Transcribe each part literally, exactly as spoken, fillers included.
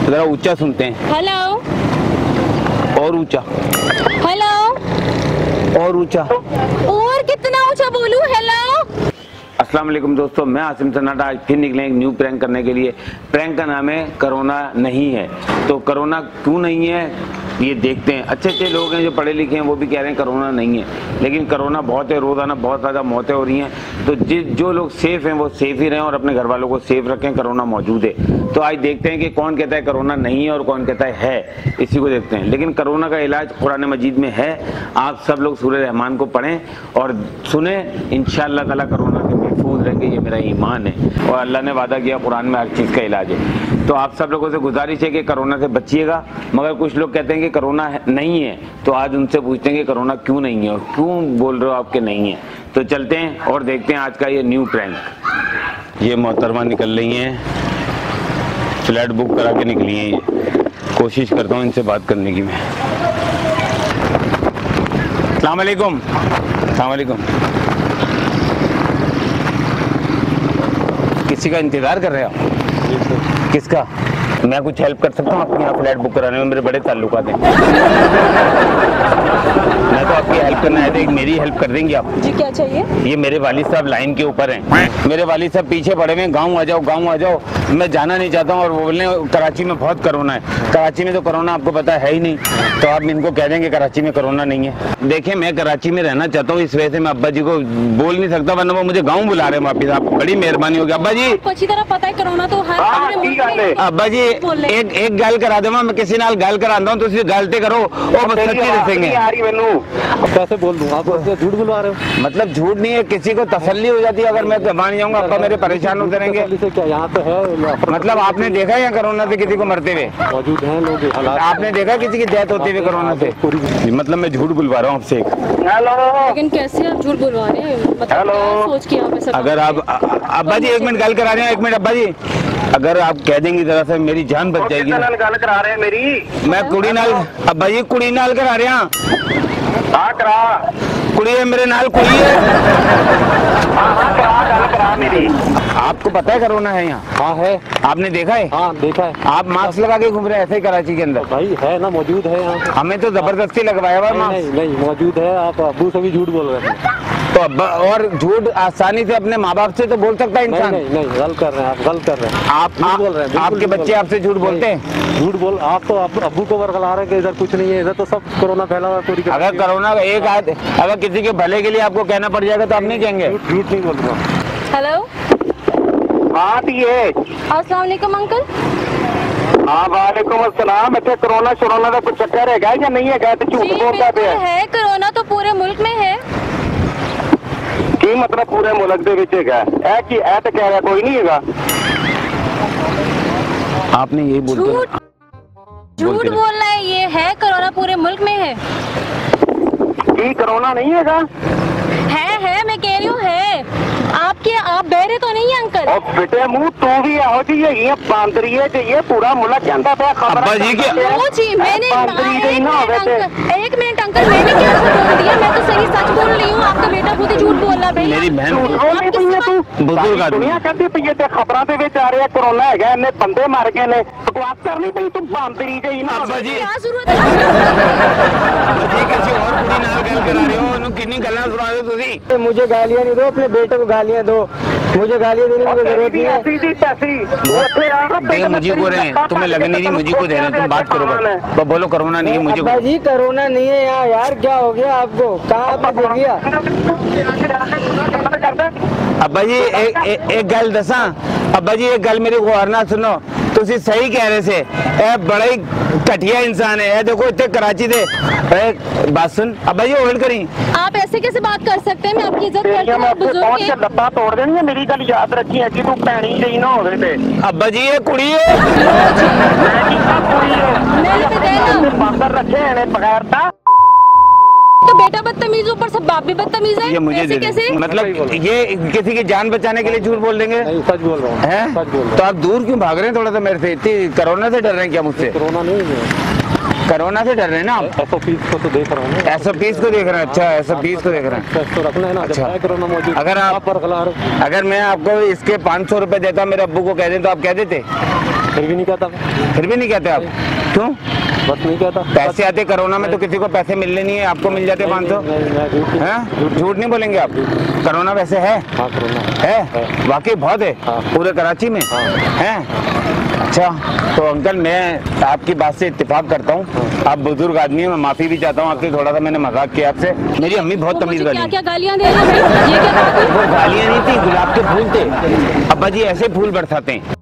जरा ऊंचा सुनते हैं। हेलो। और ऊंचा। हेलो। और ऊंचा। और कितना ऊंचा बोलूं? हेलो। अस्सलाम वालेकुम दोस्तों, मैं आसिम सन्नाटा आज फिर निकले एक न्यू प्रैंक करने के लिए। प्रैंक का नाम है कोरोना नहीं है। तो कोरोना क्यों नहीं है ये देखते हैं। अच्छे अच्छे लोग हैं जो पढ़े लिखे हैं वो भी कह रहे हैं कोरोना नहीं है, लेकिन कोरोना बहुत है, रोजाना बहुत ज़्यादा मौतें हो रही हैं। तो जिस जो लोग सेफ हैं वो सेफ ही रहें और अपने घर वालों को सेफ रखें। कोरोना मौजूद है तो आज देखते हैं कि कौन कहता है कोरोना नहीं है और कौन कहता है है, इसी को देखते हैं। लेकिन कोरोना का इलाज कुरान मजीद में है। आप सब लोग सूरह रहमान को पढ़ें और सुने, इंशाअल्लाह ताला कोरोना के महफूज रहेंगे, ये मेरा ईमान है। और अल्लाह ने वादा किया कुरान में हर चीज़ का इलाज है। तो आप सब लोगों से गुजारिश है कि कोरोना से बचिएगा। मगर कुछ लोग कहते हैं कि कोरोना नहीं है, तो आज उनसे पूछते हैं कि कोरोना क्यों नहीं है और क्यों बोल रहे हो आपके नहीं है। तो चलते हैं और देखते हैं आज का ये न्यू प्रैंक। ये मोहतरमा निकल रही हैं, फ्लैट बुक करा के निकली हैं। ये कोशिश करता हूँ इनसे बात करने की मैं। अस्सलाम वालेकुम। अस्सलाम वालेकुम। किसी का इंतजार कर रहे हो? किसका? मैं कुछ हेल्प कर सकता हूँ आपके यहाँ फ्लैट बुक कराने में? मेरे बड़े ताल्लुकात हैं। मैं तो आपकी हेल्प करना है, तो एक मेरी हेल्प कर देंगे आप? जी क्या चाहिए? ये मेरे वालिद साहब लाइन के ऊपर हैं। मेरे वालिद साहब पीछे पड़े हुए हैं, गाँव आ जाओ गाँव आ जाओ। मैं जाना नहीं चाहता हूँ और वो बोले कराची में बहुत कोरोना है। कराची में तो कोरोना आपको पता है ही नहीं, तो आप इनको कह देंगे कराची में कोरोना नहीं है। देखिए मैं कराची में रहना चाहता हूँ, इस वजह से मैं अब्बा जी को बोल नहीं सकता, वरना वो मुझे गाँव बुला रहे हैं वापिस। आप बड़ी मेहरबानी होगी अब्बा जी। अच्छी तरह पता है कोरोना तो हर अब्बा जी एक एक गल करा देवा, मैं किसी नाल गल करांदा हूं, तुसी गलती करो और बस सच्ची दसेंगे। यारी मेनू कैसे बोल दूं? आप झूठ बुलवा रहे हो। मतलब झूठ नहीं है, किसी को तसल्ली हो जाती है अगर मैं मान जाऊंगा अब्बा मेरे परेशान होते रहेंगे। क्या यहाँ तो है? मतलब आपने देखा है कोरोना से किसी को मरते हुए? मौजूद हैं लोग। आपने देखा किसी की डेथ होते हुए कोरोना से? मतलब मैं झूठ बुलवा रहा हूँ आपसे। लेकिन कैसे आप झूठ बुलवा रहे हैं? मतलब सोच के आप ऐसा? अगर आप अब्बा जी एक मिनट गल करा रहे हैं, एक मिनट अब्बा जी, अगर आप कह देंगी जरा सा मेरी जान बच जाएगी। गल करा रहे हैं मेरी? मैं कुड़ी नाल अब्बा जी कुड़ी नाल करा रहा हाँ। करा कुड़ी है मेरे नाल, कुड़ी है। हाँ करा गल करा मेरी। आपको पता है कोरोना है यहाँ? हाँ है। आपने देखा है? हाँ देखा है। आप मास्क लगा के घूम रहे हैं ऐसे ही कराची के अंदर? भाई है ना, मौजूद है यहाँ। हमें तो जबरदस्ती लगवाया हुआ मास्क। नहीं नहीं मौजूद है। आप अब्बू से भी झूठ बोल रहे हैं। तो अब्बा और झूठ आसानी से अपने माँ बाप से तो बोल सकता है इंसान। नहीं नहीं गलत कर रहे हैं आप, गलत कर रहे हैं आप झूठ बोल रहे हैं। आपके बच्चे आपसे झूठ बोलते हैं? झूठ बोल आप तो आप अब्बू को बरगला रहे हैं कि इधर कुछ नहीं है, इधर तो सब कोरोना फैला हुआ है पूरी। अगर कोरोना का एक आध अगर किसी के भले के लिए आपको कहना पड़ जाएगा तो आप नहीं कहेंगे? झूठ नहीं बोल रहा। हेलो। हाँ दिए। अस्सलाम वालेकुम अंकल। हाँ वालेकुम अस्सलाम। इतने कोरोना शोरोना का कुछ चक्कर है या नहीं है? तो झूठ बोलता पे है। कोरोना तो पूरे मुल्क में है। की मतलब पूरे मुल्क दे विच हैगा? ए की ए तो कह रहा कोई नहीं हैगा। आपने यही बोल झूठ झूठ बोलना है। ये है कोरोना पूरे मुल्क में है। की कोरोना नहीं हैगा? है है मैं कह रही हूँ है। आपके आप बहरे तो नहीं है अंकल? और बेटे मुंह तू भी आओ जी ये बांदरी है ये पूरा मुल्क कहता था खबर। अब्बा जी क्या? जी मैंने बांदरी ना होवे थे। एक मिनट अंकल, मैंने क्या बोल दिया? मैं तो सही सच बोल रही हूँ। आपका बेटा खुद ही झूठ बोल रहा है। मेरी बहन तू बुजुर्ग आदमी दुनिया कहती पई है खबरों के विच आ रहे कोरोना हैगा, इन्ने बंदे मर गए ने, बकवास करनी पई तू बांदरी जही ना। अब्बा जी क्या जरूरत है? जी किसी और कुड़ी नाल गल करा रहे हो, उन्हें कितनी गल्लां सुना रहे हो तुसी? मुझे गालियां नहीं दो, अपने बेटे को गालियां दो। मुझे गालियां देने की जरूरत नहीं है। देख मुझे को रहे हैं, तुम्हें लगे नहीं मुझे को दे रहे हैं, तुम बात करो बस। तो बोलो कोरोना नहीं है मुझे। अब्बा जी कोरोना नहीं है यहाँ यार, क्या हो गया आपको? कहाँ आपने देख लिया? अब्बा जी एक एक, एक गल दसा अब्बा जी, एक गल मेरी गौर ना सुनो, तुसी सही कह रहे से ए बड़ा ही घटिया इंसान है। ए देखो इतने कराची दे बात सुन अब्बा जी, होल्ड करी। आप ऐसे कैसे बात कर सकते हैं? मैं आपकी इज्जत करती हूँ, बुजुर्ग हैं। लत्ता तोड़ देनी है। मेरी गल याद रखी है कि तू पैनी जही ना होवे ते। अब्बा जी ये कुड़ी है। बांदर रखे हैं बगैर ता। तो बेटा बदतमीज, ऊपर से बाप भी बदतमीज है। ये मुझे दे कैसे? मतलब ये किसी की जान बचाने के लिए झूठ बोल देंगे? नहीं सच बोल रहा हूँ। हैं? सच बोल रहा हूँ। तो आप दूर क्यों भाग रहे हैं थोड़ा सा मेरे से? इतनी कोरोना से डर रहे हैं क्या मुझसे? कोरोना नहीं है। कोरोना से डर रहे हैं ना आप? एस ओ पी को तो देख रहा हूँ। एस ओ पी को देख रहे हैं? अच्छा, एस ओ पी को देख रहे हैं। तो रखना है ना, अच्छा। जब है कोरोना मौजूद। अगर आप बरकरार, अगर मैं आपको इसके पाँच सौ रुपए देता मेरे अब्बू को कह दें तो आप कह देते? फिर भी नहीं कहता, फिर भी नहीं कहते आप? क्यों? बस नहीं कहता। पैसे आते कोरोना में तो किसी को पैसे मिलने नहीं है, आपको मिल जाते पाँच सौ। हैं? झूठ नहीं बोलेंगे आप? कोरोना वैसे है? हाँ कोरोना है, वाकई बहुत है हाँ। पूरे कराची में है। अच्छा, तो अंकल मैं आपकी बात से इत्तेफाक करता हूँ, आप बुजुर्ग आदमी हैं, मैं माफी भी चाहता हूँ आपसे, थोड़ा सा मैंने मजाक किया आपसे। मेरी अम्मी बहुत तमीज वाली क्या है। क्या गालियाँ दे रहे हैं? ये क्या कहा? वो गालियाँ नहीं थी, गुलाब के फूल थे। अब्बा जी ऐसे फूल बरसाते हैं।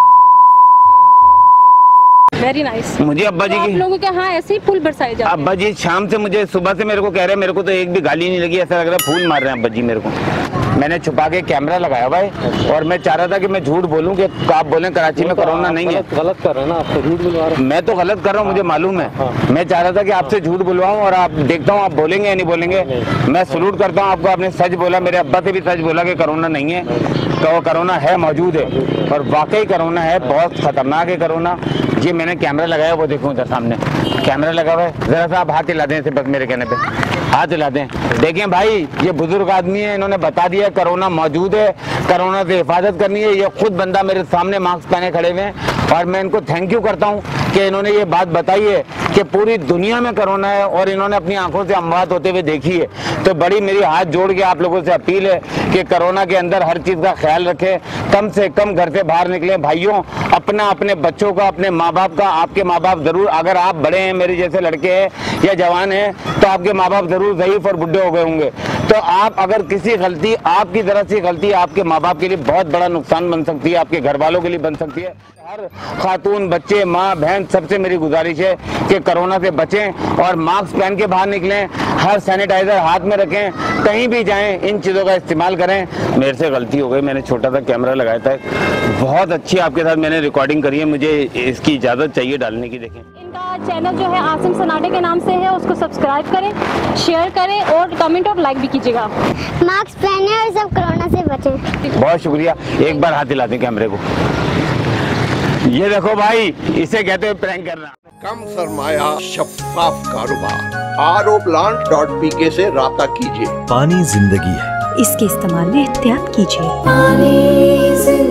Very nice. मुझे अब्बा जी तो आप की लोगों के यहाँ ऐसे ही फूल बरसाए जाते हैं? अब्बा जी शाम से मुझे सुबह से मेरे को कह रहे हैं, मेरे को तो एक भी गाली नहीं लगी, ऐसा लग रहा है फूल मार रहे हैं अब्बा जी मेरे को। मैंने छुपा के कैमरा लगाया भाई, और मैं चाह रहा था कि मैं झूठ बोलूं कि आप बोलें कराची में कोरोना नहीं है। गलत कर रहे हैं ना, आप तो झूठ बुलवा रहे हैं। मैं तो गलत कर रहा हूँ, मुझे मालूम है। मैं चाह रहा था कि आपसे झूठ बुलवाऊं और आप देखता हूँ आप बोलेंगे या नहीं बोलेंगे। मैं सलूट करता हूँ आपको, आपने सच बोला, मेरे अब्बा से भी सच बोला कि कोरोना नहीं है, तो कोरोना है, मौजूद है, और वाकई कोरोना है, बहुत खतरनाक है कोरोना। ये मैंने कैमरा लगाया, वो देखो उधर सामने कैमरा लगा हुआ है, जरा सा आप हाथ हिला दें इसे, बस मेरे कहने पे हाथ हिला दें। देखें भाई, ये बुजुर्ग आदमी है, इन्होंने बता दिया कोरोना मौजूद है, कोरोना से हिफाजत करनी है। ये खुद बंदा मेरे सामने मास्क पहने खड़े हुए हैं, और मैं इनको थैंक यू करता हूँ कि इन्होंने ये बात बताई है कि पूरी दुनिया में कोरोना है, और इन्होंने अपनी आंखों से अमवात होते हुए देखी है। तो बड़ी मेरी हाथ जोड़ के आप लोगों से अपील है कि कोरोना के अंदर हर चीज का ख्याल रखें, कम से कम घर से बाहर निकले। भाइयों, अपना, अपने बच्चों का, अपने माँ बाप का, आपके माँ बाप जरूर, अगर आप बड़े हैं, मेरे जैसे लड़के हैं या जवान हैं, तो आपके माँ बाप जरूर ज़ईफ और बुढ़े हो गए होंगे। तो आप अगर किसी गलती, आपकी तरफ से गलती आपके माँ बाप के लिए बहुत बड़ा नुकसान बन सकती है, आपके घर वालों के लिए बन सकती है। हर खातून, बच्चे, माँ, बहन, सबसे मेरी गुजारिश है कि कोरोना से बचें और मास्क पहन के बाहर निकलें, हर सैनिटाइजर हाथ में रखें, कहीं भी जाएं इन चीज़ों का इस्तेमाल करें। मेरे से गलती हो गई, मैंने छोटा सा कैमरा लगाया था, बहुत अच्छी आपके साथ मैंने रिकॉर्डिंग करी है, मुझे इसकी इजाज़त चाहिए डालने की। देखें, इनका चैनल जो है आसिम सनाडे के नाम से है, उसको सब्सक्राइब करें, शेयर करें, और कमेंट और लाइक भी कीजिएगा। मास्क पहने और सब कोरोना से बचें। बहुत शुक्रिया। एक बार हाथ हिला दें कैमरे को। ये देखो भाई, इसे कहते हैं प्रैंक करना। कम सरमाया, शफाफ कारोबार, R O plant dot P K से राब्ता कीजिए। पानी जिंदगी है, इसके इस्तेमाल में एहतियात कीजिए।